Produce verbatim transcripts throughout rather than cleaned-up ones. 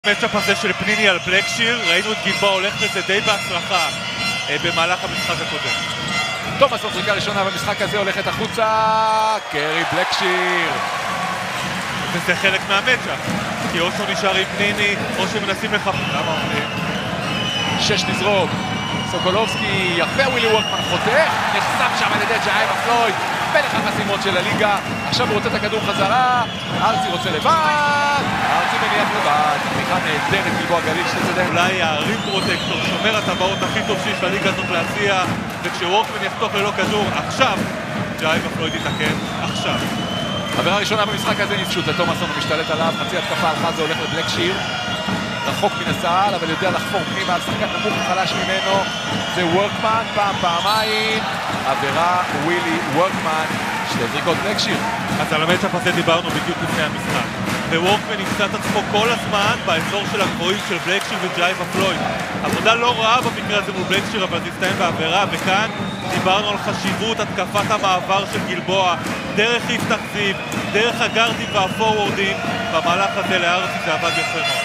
מצ'אפ הזה של פניני על בלקשיר, ראינו את גלבוע הולך לזה די בהצלחה אה, במהלך המשחק הקודם. תומאס זריקה ראשונה במשחק הזה הולכת החוצה, קרי בלקשיר. וזה חלק מהמצ'אפ, כי או שהוא נשאר עם פניני, או שמנסים לחפש. למה אומרים? שש לזרוק, סוקולובסקי, יפה ווילי וורקמן חותך, נחסם שם על ידי ג'ייבה פלויד, מלך החסימות של הליגה, עכשיו הוא רוצה את הכדור חזרה, ארצי רוצה לבד, ארצי מניח לבד, תמיכה נהדרת גלבוע גליל שתצדק. אולי הרים פרוטקטור, שומר הטבעות הכי טוב שיש לליגה הזאת להציע, וכשוורקמן יחתוך ללא כדור, עכשיו ג'ייבה פלויד יתקן, עכשיו. עבירה ראשונה במשחק הזה נפשוט, תומאסון משתלט עליו, חצי התקפה על חזה הולך לבלקשיר, רחוק מן הסל, אבל יודע לחפור פנימה על שחקן נמוך וחלש ממנו, זה וורקמן, פעם, פעמיים, עבירה ווילי וורקמן, שתי זריקות בלקשיר. אז על המצ'אפ הזה דיברנו בדיוק לפני המשחק, ווורקמן נמצא את עצמו כל הזמן באזור של הגבוהים של בלקשיר וג'ייבה פלויד. עבודה לא רעה במקרה הזה מול בלקשיר, אבל זה הסתיים בעבירה, וכאן דיברנו על חשיבות התקפת המעבר של גלבוע, דרך יפתח זיו, דרך הגארדים והפורורדים, במהלך הזה לארצי זה עבד יפה מאוד.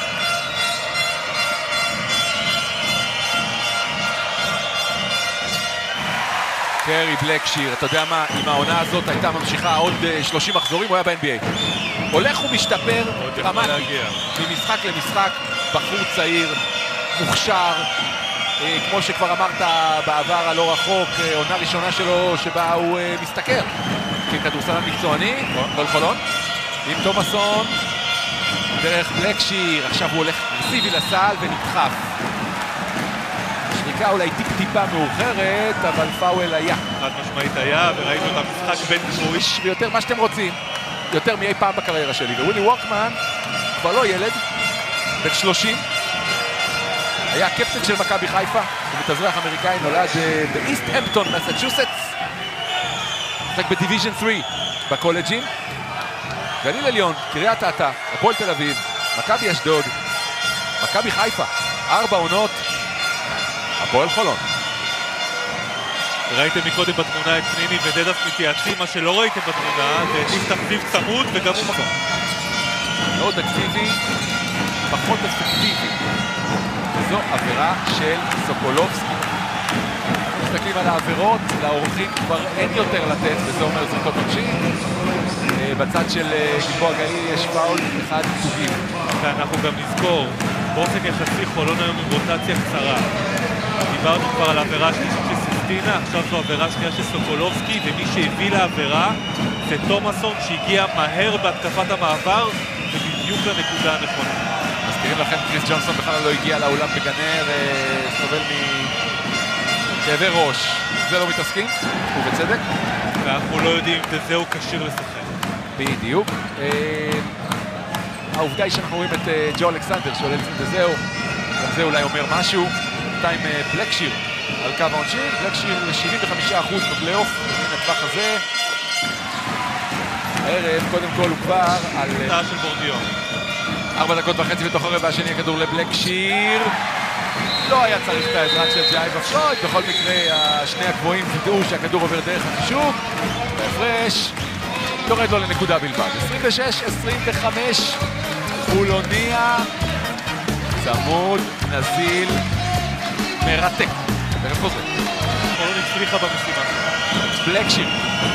קרי בלקשיר, אתה יודע מה, אם העונה הזאת הייתה ממשיכה עוד שלושים מחזורים, הוא היה ב-אן בי איי. הולך ומשתפר דרמטי, ממשחק למשחק, בחור צעיר, מוכשר, אה, כמו שכבר אמרת בעבר הלא רחוק, אה, עונה ראשונה שלו שבה הוא אה, מסתכל. ככדורסלן מקצועני, כל חולון, עם תומאסון, דרך בלקשיר, עכשיו הוא הולך אגרסיבי לסל ונדחף. שריקה אולי טיפ טיפה מאוחרת, אבל פאוול היה. חד משמעית היה, וראינו את המשחק בין גבוהים. ויותר מה שאתם רוצים, יותר מאי פעם בקריירה שלי. ווילי וורקמן, כבר לא ילד, בן שלושים, היה קפטן של מכבי חיפה, הוא מתאזרח אמריקאי, נולד באיסט המפטון, מסצ'וסטס, משחק בדיוויז'ן שלוש בקולג'ים, גליל עליון, קריית אתא, הפועל תל אביב, מכבי אשדוד, מכבי חיפה, ארבע עונות, הפועל חולון. ראיתם מקודם בתמונה את פניני ודדס מתייעצים, מה שלא ראיתם בתמונה זה יפתח זיו צמוד וגם הוא מקום. מאוד אקטיבי, פחות אפקטיבי. וזו עבירה של סוקולובסקי. מסתכלים על העבירות, לאורחים כבר אין יותר לתת, וזה אומר זריקות עונשין. בצד של גלבוע גליל יש פאול אחד טובים. ואנחנו גם נזכור, באופן יחסי חולון היום עם רוטציה קצרה. דיברנו כבר על העבירה שלישית של ססטינה, עכשיו זו עבירה שנייה של סוקולובסקי, ומי שהביא לעבירה זה תומאסון שהגיע מהר בהתקפת המעבר ובדיוק לנקודה הנכונה. מזכירים לכם, קריס ג'ונסון בכלל לא הגיע לאולם בגנר, סובל מכאבי ראש. זה לא מתעסקים, ובצדק. ואנחנו לא יודעים אם בזה הוא כשיר לשחק. בדיוק. העובדה היא שאנחנו רואים את ג'ו אלכסנדר שעולה לפני וזהו, גם זה אולי אומר משהו. עם בלקשיר על קו העונשין, בלקשיר שבעים וחמישה אחוז בפלייאוף, מן הטווח הזה. הערב, קודם כל הוא כבר על... תאה של בורדיון. ארבע דקות וחצי בתוך הרבע השני, הכדור לבלקשיר. לא היה צריך את העזרה של ג'ייבה פלויד, בכל מקרה השני הגבוהים וידאו שהכדור עובר דרך החישוב. בהפרש, יורד לו לנקודה בלבד. עשרים ושש עשרים וחמש, חולוניה, צמוד, נזיל, מרתק. תכף חוזר. חולון הצליחה במשימה. בלקשיר.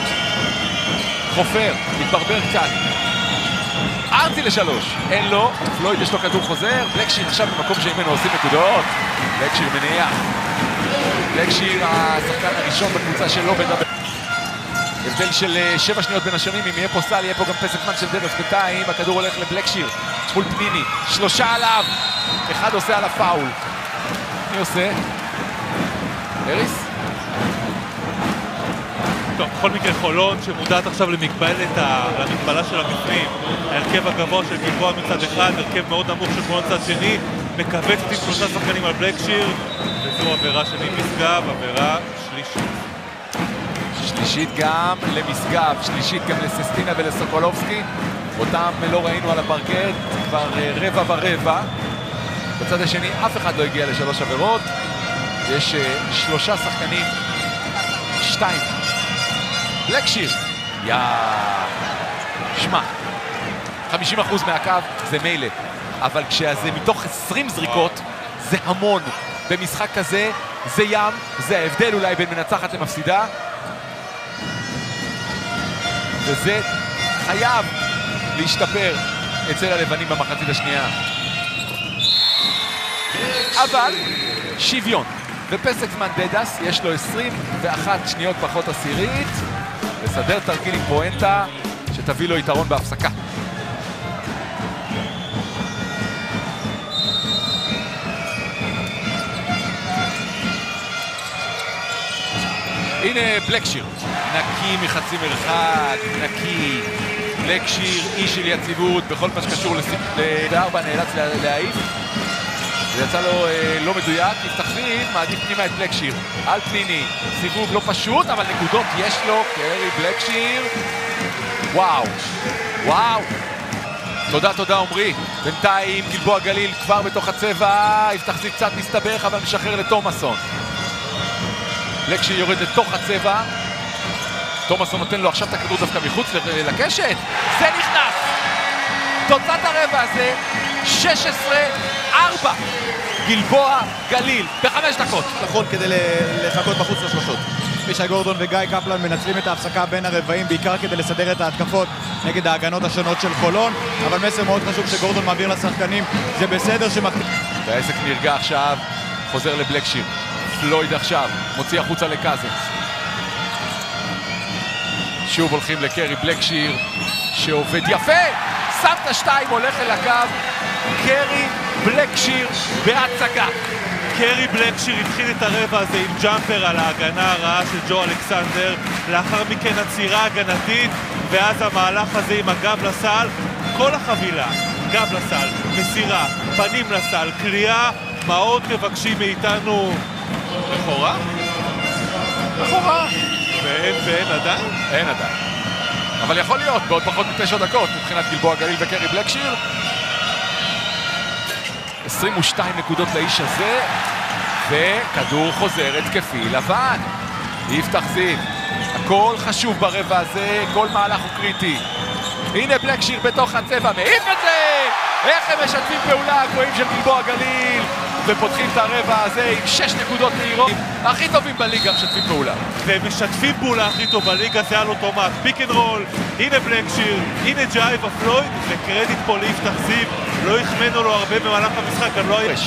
חופר, מתברבר קצת. ארצי לשלוש. אין לו, פלויד יש לו כדור חוזר. בלקשיר עכשיו במקום שממנו עושים נקודות. בלקשיר מניח. בלקשיר השחקן הראשון בקבוצה שלו בדבר. הבדל של שבע שניות בין השנים, אם יהיה פה סל, יהיה פה גם פסק זמן של דדס בינתיים. הכדור הולך לבלקשיר. מול פניני. שלושה עליו. אחד עושה על הפאול. מי עושה? אריס? טוב, בכל מקרה חולון שמודעת עכשיו למגבלת ה... למגבלה של המפנים. ההרכב הגבוה של גלבוע מצד אחד, הרכב מאוד נמוך של חולון צד שני, מקבצת עם שלושה שחקנים על בלקשיר, וזו עבירה של משגב, עבירה שלישית. שלישית גם למשגב, שלישית גם לססטינה ולסוקולובסקי. אותם לא ראינו על הפרקט, כבר רבע ורבע. בצד השני אף אחד לא הגיע לשלוש עבירות. יש שלושה שחקנים, שתיים. בלקשיר, יא... שמע, חמישים אחוז מהקו זה מילא. אבל כשזה מתוך עשרים זריקות, זה המון. במשחק כזה, זה ים, זה ההבדל אולי בין מנצחת למפסידה. וזה חייב להשתפר אצל הלבנים במחצית השנייה. אבל שוויון. ופסק זמן דדס, יש לו עשרים ואחת שניות פחות עשירית, לסדר תרגיל עם פואנטה שתביא לו יתרון בהפסקה. הנה בלקשיר, נקי מחצי מרחק, נקי. בלקשיר, איש של יציבות, בכל מה שקשור לארבע נאלץ להעיף. זה יצא לו אה, לא מדויק, יפתחזיב, מעדיף פנימה את בלקשיר. על פניני, סיבוב לא פשוט, אבל נקודות יש לו, קרי בלקשיר. וואו, וואו. תודה, תודה עומרי. בינתיים גלבוע גליל כבר בתוך הצבע, יפתחזיב קצת מסתבך, אבל משחרר לתומאסון. בלקשיר יורד לתוך הצבע. תומאסון נותן לו עכשיו את הכדור דווקא מחוץ לקשת. זה נכנס! תוצאת הרבע הזה, שש עשרה ארבע. גלבוע גליל, בחמש דקות. נכון, כדי לחכות בחוץ לשלושות. מישי גורדון וגיא קפלן מנצלים את ההפסקה בין הרבעים, בעיקר כדי לסדר את ההתקפות נגד ההגנות השונות של חולון. אבל מסר מאוד חשוב שגורדון מעביר לשחקנים, זה בסדר שמקטין. והעסק נרגע עכשיו, חוזר לבלקשיר. פלויד עכשיו, מוציא החוצה לקזנס. שוב הולכים לקרי בלקשיר, שעובד יפה! שם את השתיים, הולך אל הקו. קרי בלקשיר בהצגה. קרי בלקשיר התחיל את הרבע הזה עם ג'אמפר על ההגנה הרעה של ג'ו אלכסנדר, לאחר מכן עצירה הגנתית, ואז המהלך הזה עם הגב לסל, כל החבילה, גב לסל, מסירה, פנים לסל, קריאה, מה עוד מבקשים מאיתנו? לכאורה? לכאורה. ואין ואין עדיין? אין עדיין. אבל יכול להיות, בעוד פחות מתשע דקות, מבחינת גלבוע גליל וקרי בלקשיר. עשרים ושתיים נקודות לאיש הזה, וכדור חוזר התקפי לבן. יפתח זיו. הכל חשוב ברבע הזה, כל מהלך הוא קריטי. הנה בלקשיר בתוך הצבע, מעיף את זה! איך הם משתפים פעולה הגבוהים של גלבוע גליל, ופותחים את הרבע הזה עם שש נקודות מהירות. הכי טובים בליגה משתפים פעולה. ומשתפים פעולה הכי טוב בליגה, זה על אוטומט. פיק אנד רול, הנה בלקשיר, הנה ג'ייב הפלויד, וקרדיט פה ליפתח זיו. לא החמנו לו הרבה במהלך המשחק, גם לא היה...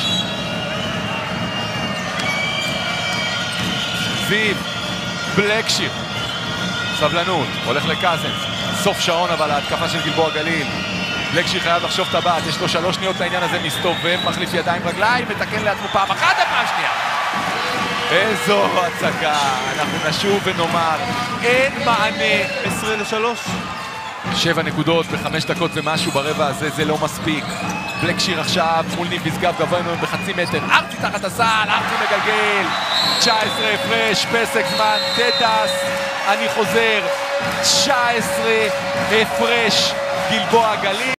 זיו, בלקשיר. סבלנות, הולך לקזנס. סוף שעון אבל ההתקפה של גלבוע גליל. בלקשיר חייב לחשוב את הבאת, יש לו שלוש שניות לעניין הזה, מסתובב, מחליף ידיים רגליים, מתקן לעצמו פעם אחת ופעם שנייה. איזו הצגה, אנחנו נשוב ונאמר, אין מענה. עשרה לשלוש. שבע נקודות בחמש דקות ומשהו ברבע הזה, זה לא מספיק. בלקשיר עכשיו מול ניב משגב גבוה ממנו בחצי מטר, ארצי תחת הסל, ארצי מגלגל, תשע עשרה הפרש, פסק זמן, דדס, אני חוזר, תשע עשרה הפרש, גלבוע גליל.